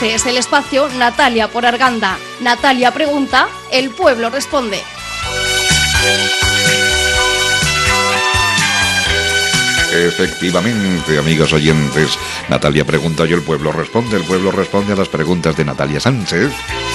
Este es el espacio Natalia por Arganda. Natalia pregunta, el pueblo responde. Efectivamente, amigos oyentes, Natalia pregunta y el pueblo responde a las preguntas de Natalia Sánchez.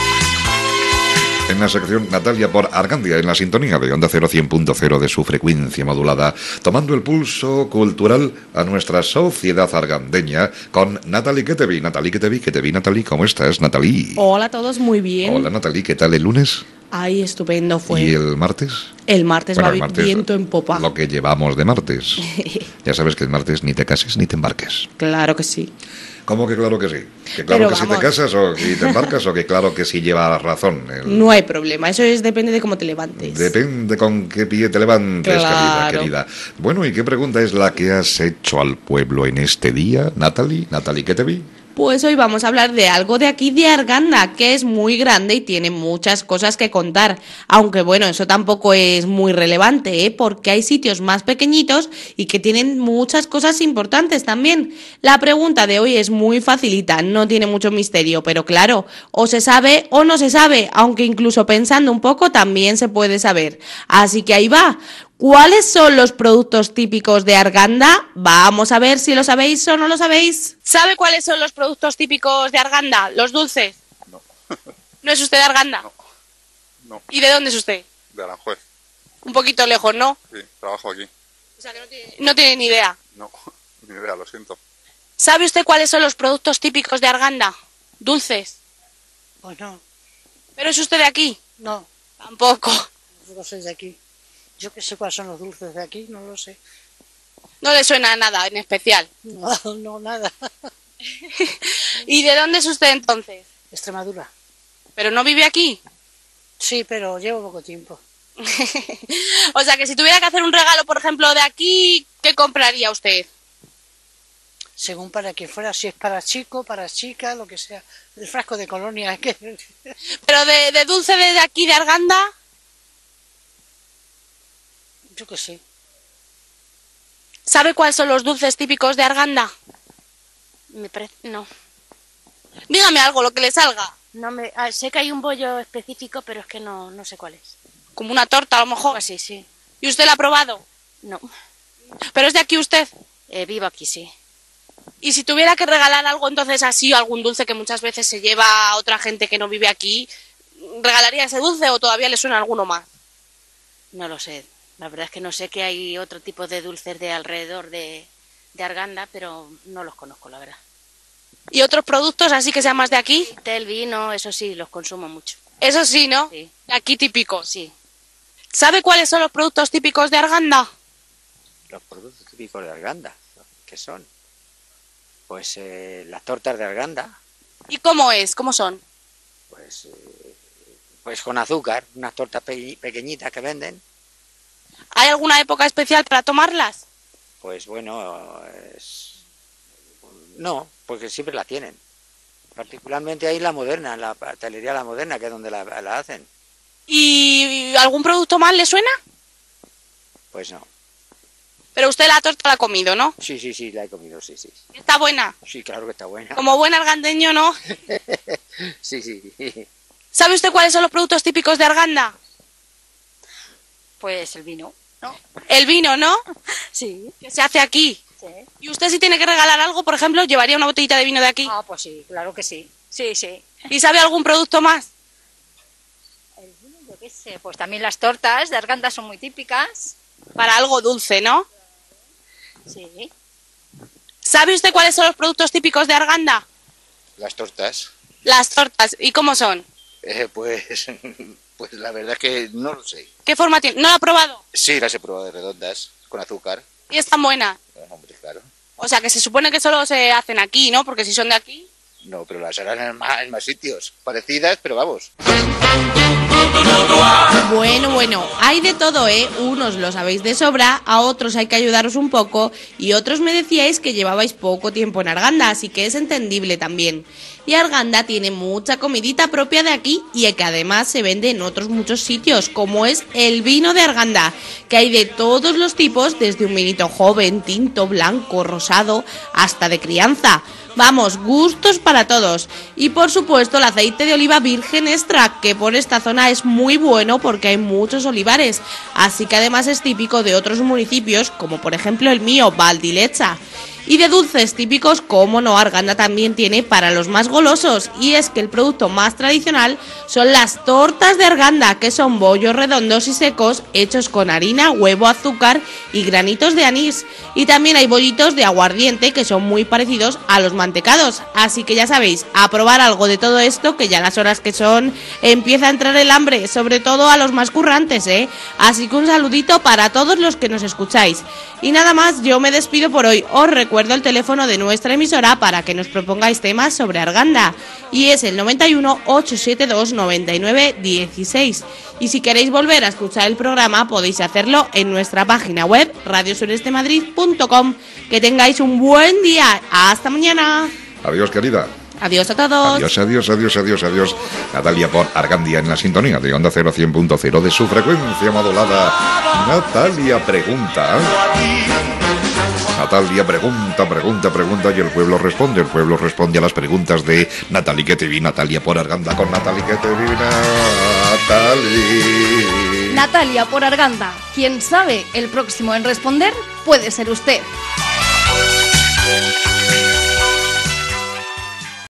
En la sección Natalia por Argandia, en la sintonía de Onda 100.0 de su frecuencia modulada, tomando el pulso cultural a nuestra sociedad argandeña con Natalie Quetevi. Natalie Quetevi, Natalie, ¿cómo estás, Natalie? Hola a todos, muy bien. Hola, Natalie, ¿qué tal el lunes? Ay, estupendo fue. ¿Y el martes? El martes Bueno, va el martes, viento en popa. Lo que llevamos de martes. Ya sabes que el martes ni te cases ni te embarques. Claro que sí. ¿Cómo que claro que sí? ¿Que claro Pero que si te casas o que te embarcas o que claro que sí lleva razón? No hay problema, eso depende de cómo te levantes. Depende con qué pie te levantes, Claro. querida. Bueno, ¿y qué pregunta es la que has hecho al pueblo en este día, Natalie? Natalie, ¿qué te vi? Pues hoy vamos a hablar de algo de aquí de Arganda, que es muy grande y tiene muchas cosas que contar. Aunque bueno, eso tampoco es muy relevante, porque hay sitios más pequeñitos y que tienen muchas cosas importantes también. La pregunta de hoy es muy facilita, no tiene mucho misterio, pero claro, o se sabe o no se sabe, aunque incluso pensando un poco también se puede saber. Así que ahí va. ¿Cuáles son los productos típicos de Arganda? Vamos a ver si lo sabéis o no lo sabéis. ¿Sabe cuáles son los productos típicos de Arganda? ¿Los dulces? No. ¿No es usted de Arganda? No. ¿Y de dónde es usted? De Aranjuez. Un poquito lejos, ¿no? Sí, trabajo aquí. O sea que no tiene ni idea. No, ni idea, lo siento. ¿Sabe usted cuáles son los productos típicos de Arganda? Dulces. Pues no, ¿Pero es usted de aquí? no, Tampoco. no soy de aquí. Yo que sé cuáles son los dulces de aquí, no lo sé. No le suena a nada en especial. No, no, nada. ¿Y de dónde es usted entonces? Extremadura. ¿Pero no vive aquí? Sí, pero llevo poco tiempo. O sea que si tuviera que hacer un regalo, por ejemplo, de aquí, ¿qué compraría usted? Según para quien fuera, si es para chico, para chica, lo que sea. El frasco de colonia, es que... ¿Pero de dulce de aquí, de Arganda? Yo que sé. ¿Sabe cuáles son los dulces típicos de Arganda? No, Dígame algo, lo que le salga. sé que hay un bollo específico, pero es que no sé cuál es. Como una torta, a lo Algo mejor. así, sí. ¿Y usted la ha probado? No, ¿Pero es de aquí usted? vivo aquí, sí. Y si tuviera que regalar algo entonces así, o algún dulce que muchas veces se lleva a otra gente que no vive aquí, ¿regalaría ese dulce o todavía le suena alguno más? No lo sé. La verdad es que no sé que hay otro tipo de dulces de alrededor de Arganda, pero no los conozco, la verdad. ¿Y otros productos así que sean más de aquí? Té, el vino, eso sí, los consumo mucho. Eso sí, ¿no? Sí. Aquí típicos. Sí. ¿Sabe cuáles son los productos típicos de Arganda? Los productos típicos de Arganda, ¿qué son? Pues las tortas de Arganda, ¿Y cómo es? ¿Cómo son? pues con azúcar, unas tortas pequeñitas que venden. ¿Hay alguna época especial para tomarlas? Pues bueno, no, porque siempre la tienen. Particularmente ahí la moderna, en la pastelería La Moderna, que es donde la hacen. ¿Y algún producto más le suena? Pues no. Pero usted la torta la ha comido, ¿no? Sí, la he comido, sí. Está buena. Sí, claro que está buena. Como buen argandeño, ¿no? Sí. ¿Sabe usted cuáles son los productos típicos de Arganda? Pues el vino, ¿no? El vino, ¿no? Sí. Que se hace aquí. Sí. ¿Y usted si tiene que regalar algo, por ejemplo, llevaría una botellita de vino de aquí? Ah, pues sí, claro que sí. Sí. ¿Y sabe algún producto más? El vino, yo qué sé, pues también las tortas de Arganda son muy típicas. Para algo dulce, ¿no? Sí. ¿Sabe usted cuáles son los productos típicos de Arganda? Las tortas, Las tortas. ¿Y cómo son? pues la verdad es que no lo sé. ¿Qué forma tienen? ¿No lo ha probado? Sí, las he probado de redondas, con azúcar. Y están buenas. Hombre, claro. O sea, que se supone que solo se hacen aquí, ¿no? Porque si son de aquí... No, pero las harán en más sitios. Parecidas, pero vamos. Bueno, hay de todo, ¿eh? Unos lo sabéis de sobra, a otros hay que ayudaros un poco y otros me decíais que llevabais poco tiempo en Arganda, así que es entendible también. Y Arganda tiene mucha comidita propia de aquí y que además se vende en otros muchos sitios, como es el vino de Arganda, que hay de todos los tipos, desde un vinito joven, tinto, blanco, rosado, hasta de crianza. Vamos, gustos para todos. Y por supuesto el aceite de oliva virgen extra, que por esta zona es muy bueno porque hay muchos olivares. Así que además es típico de otros municipios, como por ejemplo el mío, Valdilecha. Y de dulces típicos, como no, Arganda también tiene para los más golosos. Y es que el producto más tradicional son las tortas de Arganda, que son bollos redondos y secos hechos con harina, huevo, azúcar y granitos de anís. Y también hay bollitos de aguardiente que son muy parecidos a los mantecados. Así que ya sabéis, a probar algo de todo esto, que ya las horas que son empieza a entrar el hambre, sobre todo a los más currantes, ¿eh? Así que un saludito para todos los que nos escucháis. Y nada más, yo me despido por hoy. Os recuerdo el teléfono de nuestra emisora para que nos propongáis temas sobre Arganda, y es el 91 872 99 16. Y si queréis volver a escuchar el programa podéis hacerlo en nuestra página web radiosurestemadrid.com. Que tengáis un buen día. Hasta mañana. Adiós, querida. Adiós a todos. Adiós. Natalia por Argandia en la sintonía de Onda Cero 100.0 de su frecuencia modulada. Natalia pregunta. Natalia pregunta y el pueblo responde. El pueblo responde a las preguntas de Natalie que te vi, Natalia por Arganda con Natalie que te vi, Natalie. Natalia por Arganda. Quien sabe, el próximo en responder puede ser usted.